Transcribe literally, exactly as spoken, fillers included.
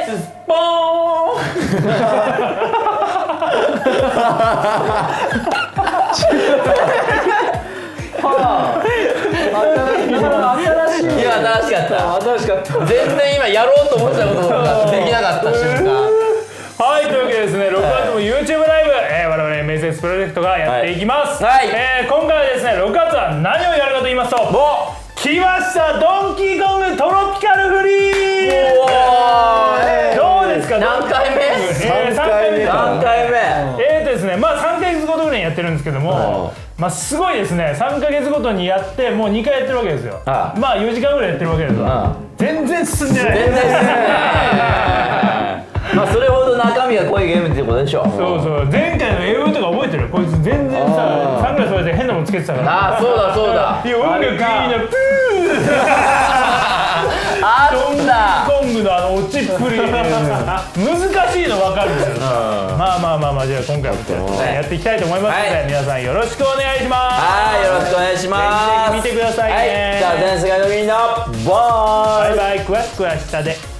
ッツスポー新しい。 いや新しかった新しかった。 全然今やろうと思ってたことができなかった瞬間。 はい、というわけでですね、ろくがつも YouTube ライブ、えー、我々 エムエスエス プロジェクトがやっていきます。 はい、 えー、今回はですね、ろくがつは何をやるかと言いますと、来ましたドンキーコングトロピカルフリー。どうですか？ 何回目？ えー、さんかいめ。 何回目？ えーとですね、まあさんかげつごとぐらいにやってるんですけども、まあすごいですね、さんかげつごとにやってもうにかいやってるわけですよ。 ああまあよじかんぐらいやってるわけですわ。全然進んでない。 全然進んでないまあそれほど中身が濃いゲームってことでしょ。 そうそう、前回の エーオー とか覚えてる？こいつ全然さ、サングラス割れて変なもんつけてたから。 ああそうだそうだ。 いや音楽いいな、プあったーコングのあの落ちっぷり難しいの分かるんですよ。まあまあまあまあ、じゃあ今回もやっていきたいと思いますので、皆さんよろしくお願いします。 はい、よろしくお願いします。 ぜひぜひ見てくださいね。 はい、じゃあ全世界のみんなバイバイバイ。詳しくは下で。